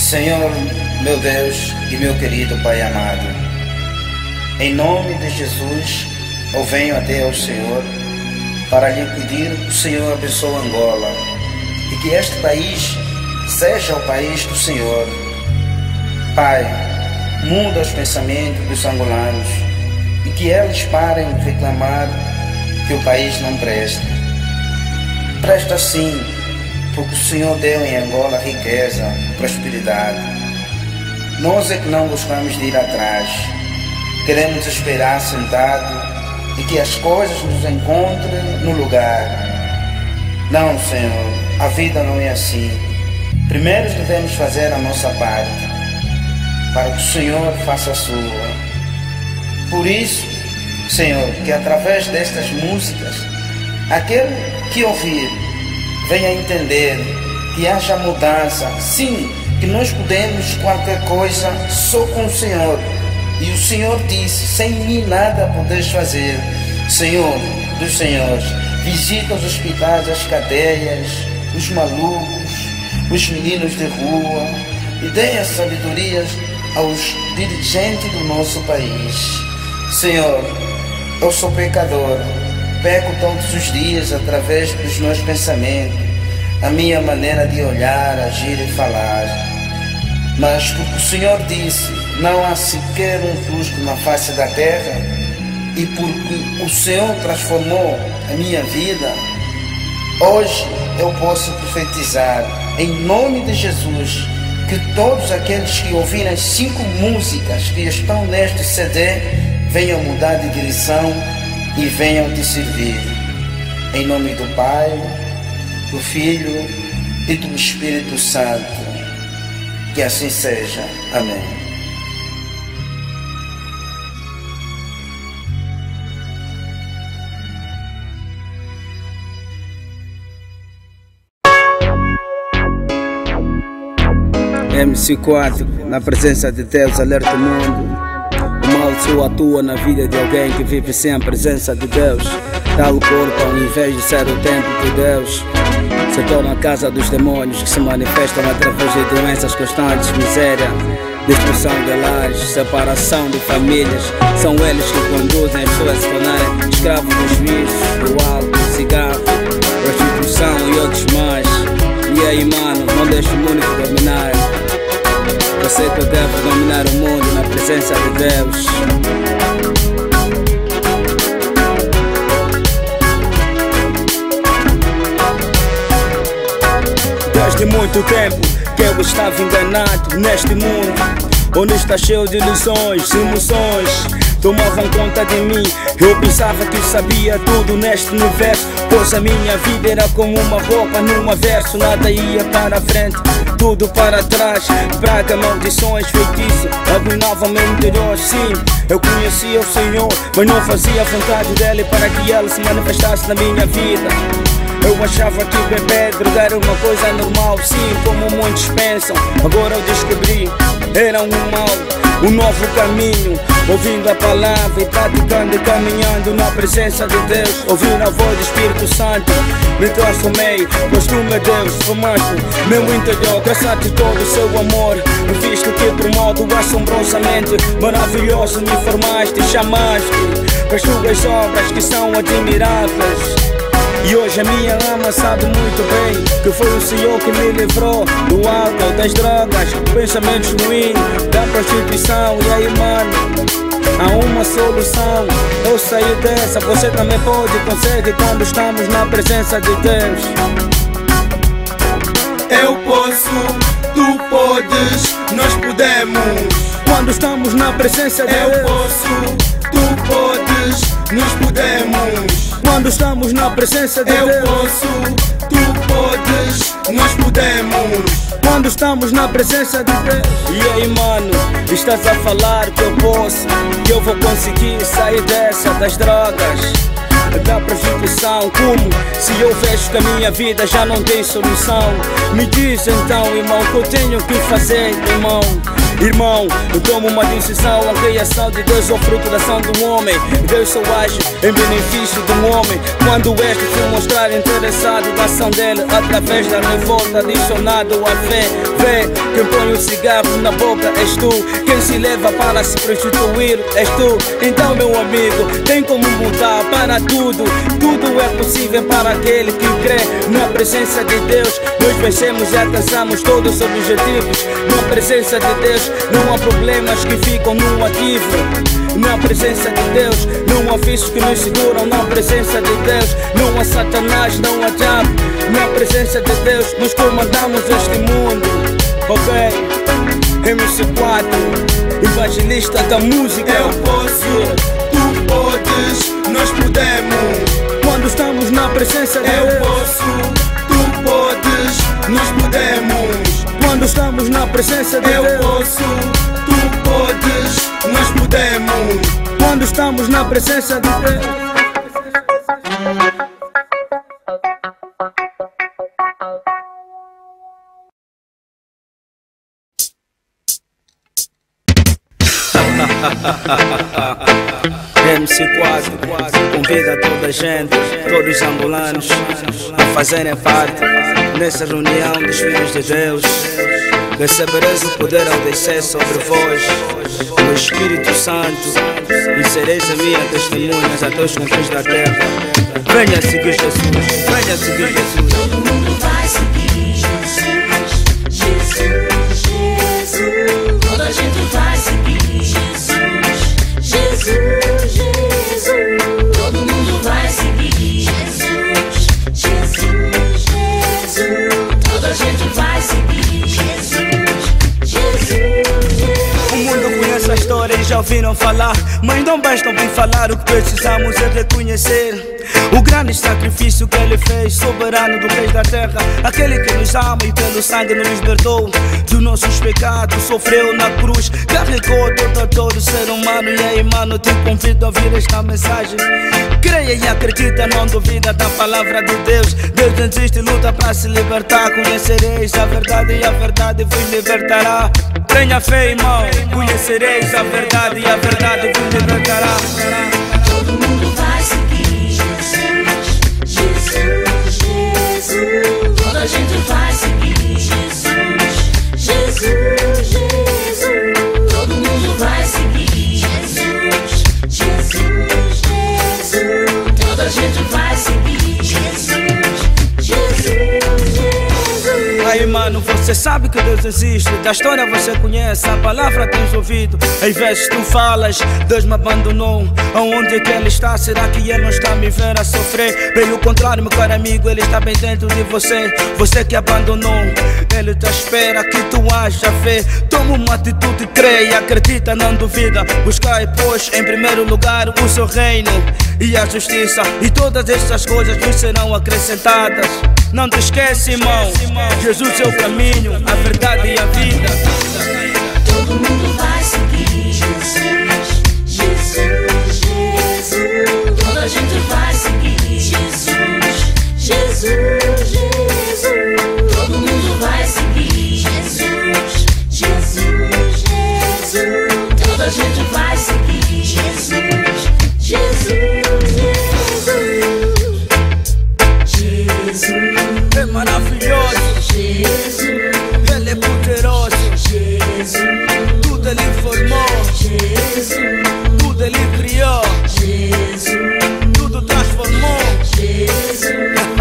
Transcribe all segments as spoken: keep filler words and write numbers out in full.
Senhor, meu Deus e meu querido Pai amado, em nome de Jesus, eu venho até ao Senhor para lhe pedir que o Senhor abençoe Angola e que este país seja o país do Senhor. Pai, muda os pensamentos dos angolanos e que eles parem de reclamar que o país não presta. Presta sim, porque o Senhor deu em Angola riqueza, prosperidade. Nós é que não gostamos de ir atrás. Queremos esperar sentado e que as coisas nos encontrem no lugar. Não, Senhor, a vida não é assim. Primeiro devemos fazer a nossa parte, para que o Senhor faça a sua. Por isso, Senhor, que através destas músicas, aquele que ouvir venha entender que haja mudança. Sim, que nós podemos qualquer coisa só com o Senhor. E o Senhor disse: sem mim nada podes fazer. Senhor dos senhores, visita os hospitais, as cadeias, os malucos, os meninos de rua, e dê as sabedorias aos dirigentes do nosso país. Senhor, eu sou pecador, peco todos os dias através dos meus pensamentos, a minha maneira de olhar, agir e falar. Mas porque o Senhor disse: não há sequer um justo na face da terra, e porque o Senhor transformou a minha vida, hoje eu posso profetizar, em nome de Jesus, que todos aqueles que ouvirem as cinco músicas que estão neste C D venham mudar de direção e venham te servir. Em nome do Pai, do Filho e do Espírito Santo. Que assim seja. Amém. M C quatro, na presença de Deus, alerta o mundo. O mal só atua na vida de alguém que vive sem a presença de Deus. Tal corpo, ao invés de ser o templo de Deus, se torna a casa dos demônios que se manifestam através de doenças constantes, miséria, destruição de lares, separação de famílias. São eles que conduzem as pessoas a se tornarem escravos dos vícios, do álcool, cigarro, prostituição e outros mais. E aí, mano, não deixe o mundo te dominar. Você que deve dominar o mundo na presença de Deus. Desde muito tempo que eu estava enganado neste mundo, onde está cheio de ilusões, emoções tomavam conta de mim. Eu pensava que sabia tudo neste universo, pois a minha vida era como uma roupa num verso. Nada ia para a frente, tudo para trás. Praga, maldições, feitiço abominavam meu interior. Sim, eu conhecia o Senhor, mas não fazia a vontade dele para que ele se manifestasse na minha vida. Eu achava que beber, drogar era uma coisa normal, sim, como muitos pensam. Agora eu descobri, era um mal, um novo caminho. Ouvindo a palavra e praticando e caminhando na presença de Deus. Ouvindo a voz do Espírito Santo, me transformei, pois tu, meu Deus, formaste meu interior. Graças-te todo o seu amor, visto que por modo assombrosamente maravilhoso me formaste, chamaste com as tuas obras que são admiráveis. E hoje a minha alma sabe muito bem que foi o Senhor que me livrou do álcool, das drogas, pensamentos ruins, da prostituição. E aí, mano, há uma solução. Eu saí dessa, você também pode, consegue quando estamos na presença de Deus. Eu posso, tu podes, nós podemos. Quando estamos na presença de Deus. Eu posso, tu podes, nós podemos. Quando estamos na presença de Eu Deus. Eu posso, tu podes, nós podemos. Quando estamos na presença de Deus. E aí, mano, estás a falar que eu posso, que eu vou conseguir sair dessa, das drogas, da prostituição. Como se eu vejo que a minha vida já não tem solução? Me diz então, irmão, que eu tenho que fazer, irmão. Irmão, eu tomo uma decisão, a criação de Deus é o fruto da ação do homem. Deus só age em benefício do homem quando este se mostrar interessado na ação dele, através da revolta adicionado à fé. Vê, quem põe o cigarro na boca és tu, quem se leva para se prostituir és tu. Então meu amigo, tem como mudar para tudo. Tudo é possível para aquele que crê. Na presença de Deus nós vencemos e alcançamos todos os objetivos. Na presença de Deus não há problemas que ficam no ativo. Na presença de Deus não há vícios que nos seguram. Na presença de Deus não há Satanás, não há diabo. Na presença de Deus nós comandamos este mundo. Ok, M C quatro, evangelista da música. Eu posso, tu podes, nós podemos. Quando estamos na presença de Deus. Eu posso, tu podes, nós podemos. Quando estamos na presença de Eu Deus. posso, tu podes, nós podemos. Quando estamos na presença de Deus. M C quatro convida toda a gente, todos os angolanos, a fazerem parte nessa reunião dos filhos de Deus. Recebereis o poder ao descer sobre vós o Espírito Santo e sereis a minha testemunhas até os confins da terra. Venha seguir Jesus, venha seguir Jesus. Todo mundo vai seguir Jesus, Jesus, Jesus. Toda a gente vai seguir Jesus, Jesus, Jesus. Todo mundo vai seguir Jesus, Jesus, Jesus. Toda a gente vai seguir Jesus, Jesus, Jesus. O mundo conhece a história e já ouviram falar, mas não basta ouvir falar, o que precisamos é reconhecer o grande sacrifício que Ele fez, soberano do Reis da Terra. Aquele que nos ama e pelo sangue nos libertou dos nossos pecados, sofreu na cruz, carregou todo, todo ser humano. E aí, mano, te convido a ouvir esta mensagem. Creia e acredita, não duvida da palavra de Deus. Deus existe e luta para se libertar. Conhecereis a verdade e a verdade vos libertará. Tenha fé, irmão, conhecereis a verdade e a verdade vos libertará. Todo mundo vai seguir Jesus, Jesus, Jesus. Toda a gente vai seguir Jesus, Jesus, Jesus. Todo mundo vai seguir Jesus, Jesus, Jesus. Toda a gente vai seguir Jesus, Jesus, Jesus. Aí, mano, você sabe que Deus existe, da história você conhece, a palavra tens ouvido. Às vezes tu falas, Deus me abandonou. Aonde é que Ele está? Será que Ele não está a me ver a sofrer? Pelo contrário, meu caro amigo, Ele está bem dentro de você. Você que abandonou, Ele te espera que tu haja fé. Toma uma atitude, creia, acredita, não duvida. Buscai, pois, em primeiro lugar o seu reino e a justiça, e todas estas coisas vos serão acrescentadas. Não te esquece, irmão, Jesus é o caminho, a verdade e a vida. Todo mundo vai seguir Jesus, Jesus, Jesus. Toda a gente vai seguir Jesus, Jesus, Jesus. Todo mundo vai seguir Jesus, Jesus, Jesus. Toda a gente vai seguir Jesus, Jesus, Jesus. Jesus. É maravilhoso, Jesus, Ele é poderoso, Jesus, tudo Ele formou, Jesus, tudo Ele criou, Jesus, tudo transformou. Jesus,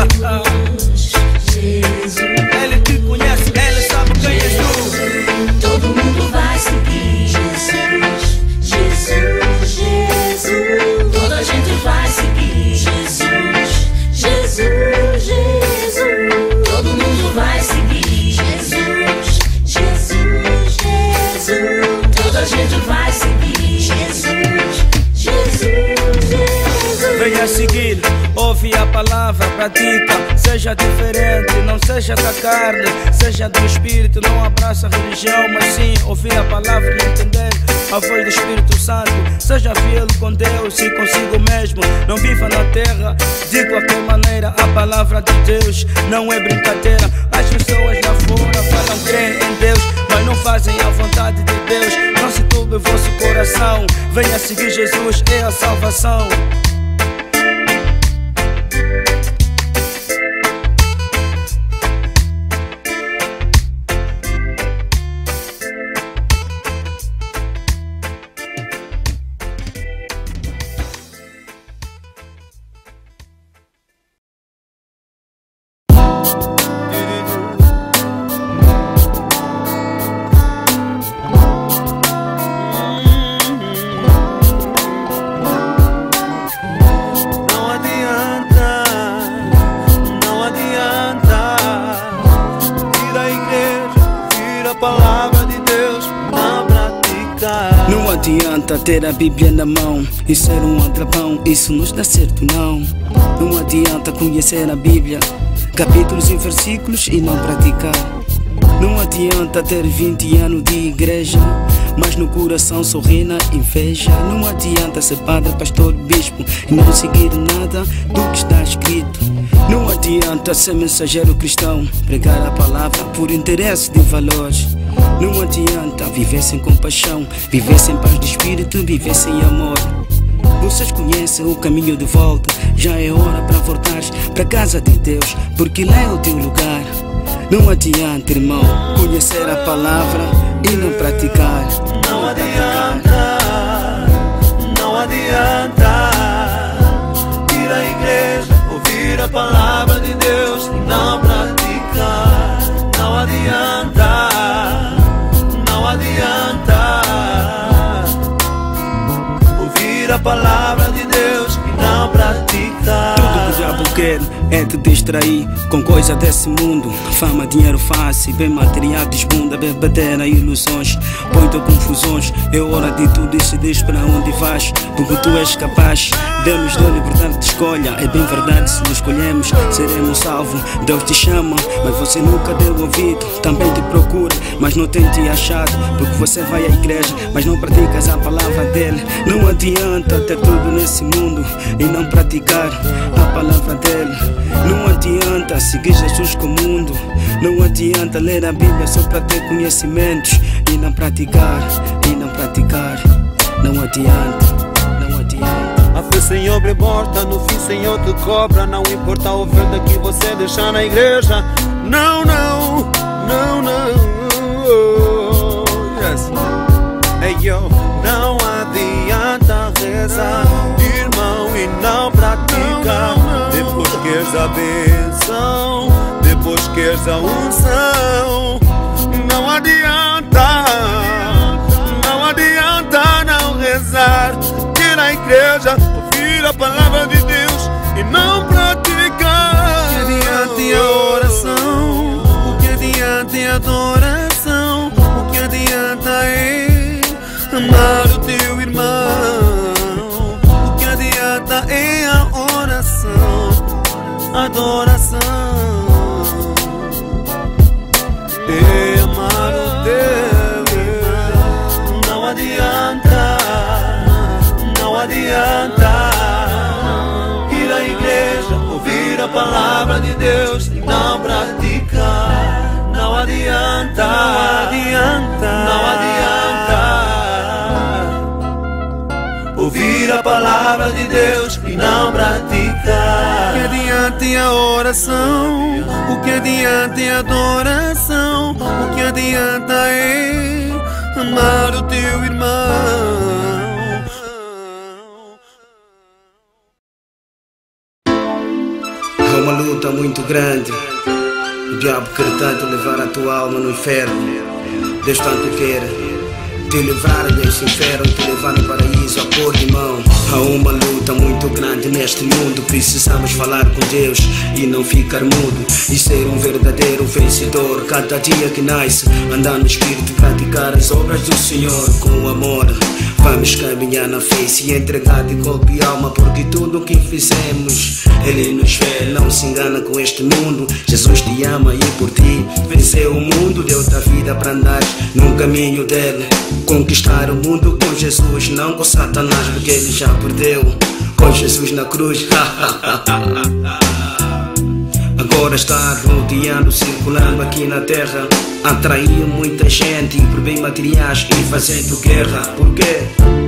Jesus. Ele te conhece, Ele sabe quem és tu. Todo mundo vai seguir Jesus, Jesus, Jesus. Toda a gente vai seguir Jesus, Jesus, Jesus. Todo mundo vai seguir Jesus, Jesus, Jesus. Toda a gente vai seguir Jesus, Jesus, Jesus. Venha seguir, ouve a palavra, pratica. Seja diferente, não seja da carne, seja do Espírito. Não abraça a religião, mas sim ouvir a palavra e entender a voz do Espírito Santo. Seja fiel com Deus e consigo mesmo. Não viva na terra de qualquer maneira. A palavra de Deus não é brincadeira. As pessoas lá fora falam crer em Deus, mas não fazem a vontade de Deus. Não se turbe o vosso coração, venha seguir Jesus, é a salvação. Não adianta ter a Bíblia na mão e ser um aldrabão, isso não dá certo não. Não adianta conhecer a Bíblia, capítulos e versículos e não praticar. Não adianta ter vinte anos de igreja, mas no coração sorri na inveja. Não adianta ser padre, pastor, bispo e não seguir nada do que está escrito. Não adianta ser mensageiro cristão, pregar a palavra por interesse de valores. Não adianta viver sem compaixão, viver sem paz de espírito, viver sem amor. Vocês conhecem o caminho de volta, já é hora para voltares para casa de Deus, porque lá é o teu lugar. Não adianta, irmão, conhecer a palavra e não praticar. Não adianta, não adianta ir à igreja, ouvir a palavra de Deus e não praticar. Não adianta, não adianta ouvir a palavra de Deus e não praticar. Tudo que o diabo quer é te distrair com coisa desse mundo. Fama, dinheiro fácil, bem material, desbunda, bebedeira, ilusões, põe-te confusões. É hora de tu decidir para onde vais, porque tu és capaz. Deus nos deu liberdade de escolha, é bem verdade, se nos escolhemos seremos salvos. Deus te chama, mas você nunca deu ouvido. Também te procura, mas não tem te achado, porque você vai à igreja, mas não praticas a palavra dele. Não adianta ter tudo nesse mundo e não praticar a palavra dele. Não adianta seguir Jesus com o mundo. Não adianta ler a Bíblia só para ter conhecimentos e não praticar, e não praticar. Não adianta, não adianta. A fé sem obra é morta, no fim Senhor te cobra. Não importa a oferta que você deixar na igreja. Não, não, não, não. Yes. Hey, yo. Não adianta rezar, irmão, e não praticar. Depois queres a bênção, depois queres a unção. Não adianta, não adianta não rezar, ir à igreja, ouvir a palavra de Deus e não praticar. O que adianta a oração? O que adianta a adoração? O que adianta é amar o teu irmão? O que adianta é a oração, a adoração, é amar o teu irmão. Não adianta, não adianta ir à igreja, ouvir a palavra de Deus e não praticar. Não adianta, não adianta, não adianta ouvir a palavra de Deus e não praticar. O que adianta a oração? O que adianta a adoração? O que adianta é amar o teu irmão? É uma luta muito grande. O diabo quer tanto levar a tua alma no inferno. Deus tanto quer te livrar deste inferno e te levar no paraíso a pôr de mão. Há uma luta muito grande neste mundo. Precisamos falar com Deus e não ficar mudo, e ser um verdadeiro vencedor. Cada dia que nasce, andar no Espírito, praticar as obras do Senhor com amor. Vamos caminhar na fé e entregar de corpo e alma, porque tudo o que fizemos Ele nos vê. Não se engana com este mundo, Jesus te ama e por ti venceu o mundo. Deu-te a vida para andar no caminho dele, conquistar o mundo com Jesus, não com Satanás, porque ele já perdeu com Jesus na cruz. Agora está rodeando, circulando aqui na terra, atraiu muita gente por bem materiais e fazendo guerra. Por quê?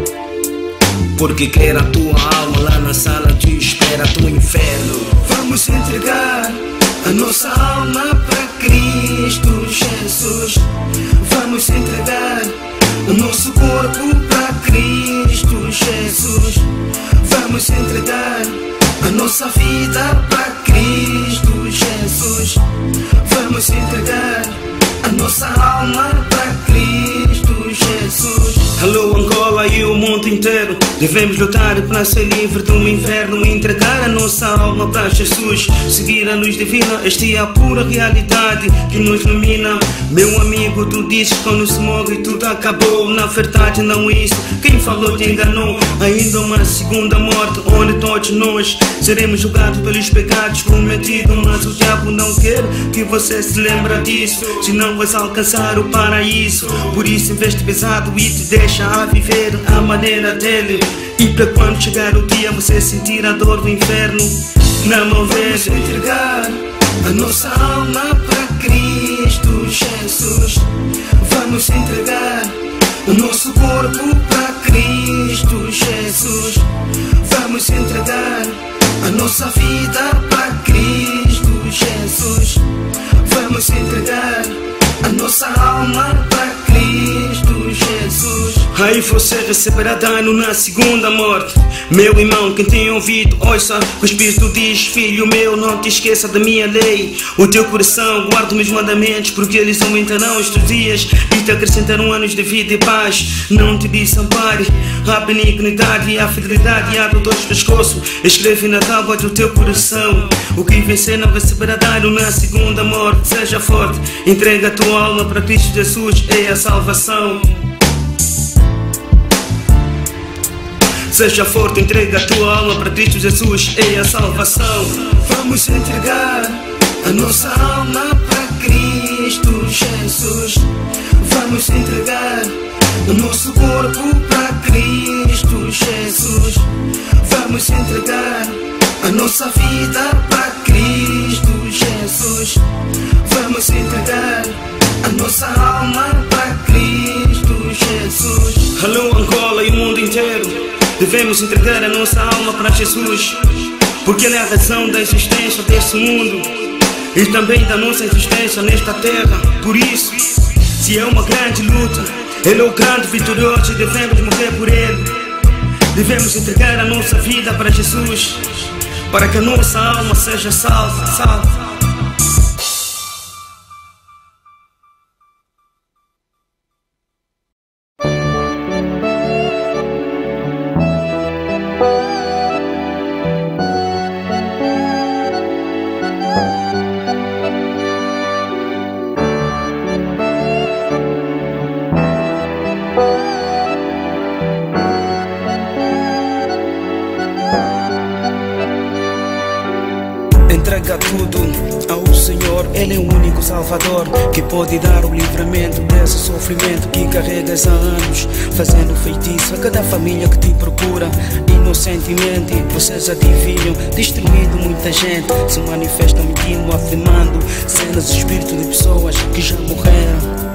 Porque quer a tua alma lá na sala de espera do inferno. Vamos entregar a nossa alma para Cristo Jesus. Vamos entregar o nosso corpo para Cristo Jesus. Vamos entregar a nossa vida para Cristo Jesus. Vamos entregar a nossa alma para Cristo Jesus. Alô Angola e o mundo inteiro, devemos lutar para ser livre do inferno, entregar a nossa alma para Jesus, seguir a luz divina. Esta é a pura realidade que nos ilumina. Meu amigo, tu dizes que quando se morre tudo acabou. Na verdade não é isso, quem falou te enganou. Ainda uma segunda morte, onde todos nós seremos julgados pelos pecados cometidos. Mas o diabo não quer que você se lembre disso, senão vais alcançar o paraíso. Por isso investe pesado e te deixa a viver a maneira dele. E para quando chegar o dia você sentir a dor do inferno, não mão vez entregar a nossa alma para Cristo Jesus. Vamos entregar o nosso corpo para Cristo Jesus. Vamos entregar a nossa vida para Cristo Jesus. Vamos entregar a nossa alma para Cristo Jesus. Aí você receberá dano na segunda morte. Meu irmão, quem tem ouvido, ouça. O Espírito diz: filho meu, não te esqueça da minha lei. O teu coração guarda os meus mandamentos, porque eles aumentarão os teus dias e te acrescentarão anos de vida e paz. Não te desampare a benignidade e a fidelidade a todos os pescoços. Escreve na tábua do teu coração: o que vencer não receberá dano na segunda morte. Seja forte, entrega a tua alma para Cristo Jesus, é a salvação. Seja forte, entrega a tua alma para Cristo Jesus, é a salvação. Vamos entregar a nossa alma para Cristo Jesus. Vamos entregar o nosso corpo para Cristo Jesus. Vamos entregar a nossa vida para Cristo Jesus. Vamos entregar a nossa alma para Cristo Jesus. Alô Angola e o mundo inteiro, devemos entregar a nossa alma para Jesus, porque Ele é a razão da existência deste mundo e também da nossa existência nesta terra. Por isso, se é uma grande luta, Ele é o grande vitorioso e devemos morrer por Ele. Devemos entregar a nossa vida para Jesus, para que a nossa alma seja salva, salva. Entrega tudo ao Senhor, Ele é o único Salvador que pode dar o livramento desse sofrimento que carregas há anos, fazendo feitiço a cada família que te procura. Inocentemente vocês adivinham, destruindo muita gente, se manifestam mentindo, afirmando cenas de espírito de pessoas que já morreram.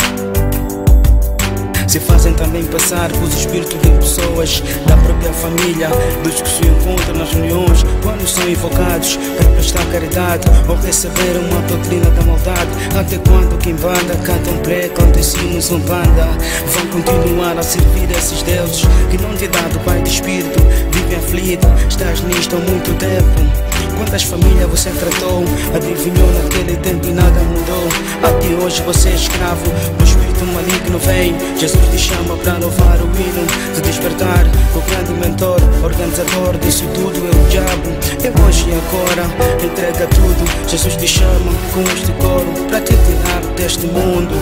Se fazem também passar por espíritos de pessoas da própria família, dos que se encontram nas reuniões quando são invocados para prestar caridade ou receber uma doutrina da maldade. Até quando quem banda cantam precam, tecidos um banda, vão continuar a servir esses deuses que não te dá do Pai de Espírito. Vive aflito, estás nisto há muito tempo. Quantas famílias você tratou, adivinhou naquele tempo e nada mudou. Até hoje você é escravo, o espírito maligno vem. Jesus te chama para louvar o hino de despertar. O grande mentor, organizador disso tudo é o diabo. É hoje e agora, entrega tudo. Jesus te chama com este coro para te tirar deste mundo.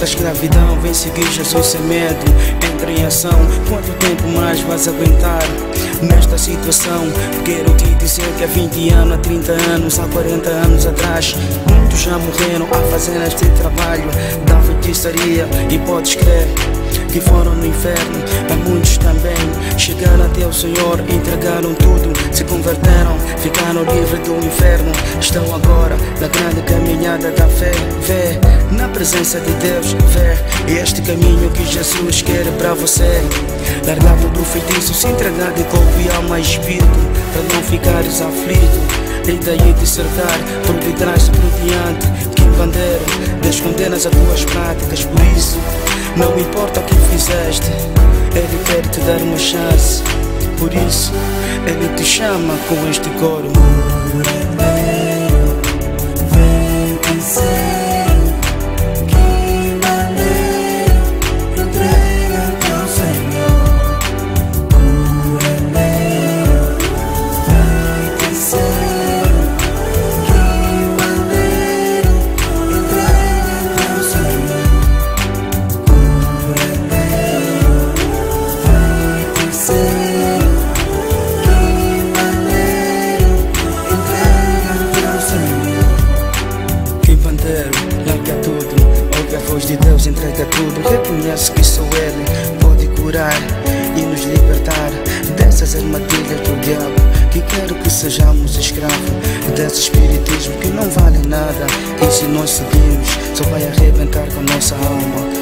da escravidão, vem seguir Jesus sem medo. Entra em ação, quanto tempo mais vais aguentar nesta situação? Quero te dizer que há vinte anos, há trinta anos, há quarenta anos atrás, muitos já morreram a fazer este trabalho da feitiçaria. E podes crer que foram no inferno. Há muitos também chegaram até o Senhor, entregaram tudo, se converteram, ficaram livres do inferno. Estão agora na grande caminhada da fé. Vê na presença de Deus, vê este caminho que Jesus quer para você. Largar todo o feitiço, se entregar de corpo e alma e espírito, para não ficares aflito. E daí te cercar, por detrás e por diante, que bandeiro, descondenas as tuas práticas. Por isso, não importa o que fizeste, Ele quer te dar uma chance. Por isso, Ele te chama com este coro. Vem dizer que maneiro, entrega-te ao Senhor. Curandeiro, vem dizer que maneiro, entrega-te ao Senhor. Curandeiro, vem dizer que maneiro, entrega-te ao Senhor. Larga tudo, ouve a voz de Deus, entrega tudo. Reconhece que só Ele pode curar e nos libertar dessas armadilhas do diabo, que quer que sejamos escravos desse espiritismo que não vale nada. E se nós seguirmos, só vai arrebentar com nossa alma.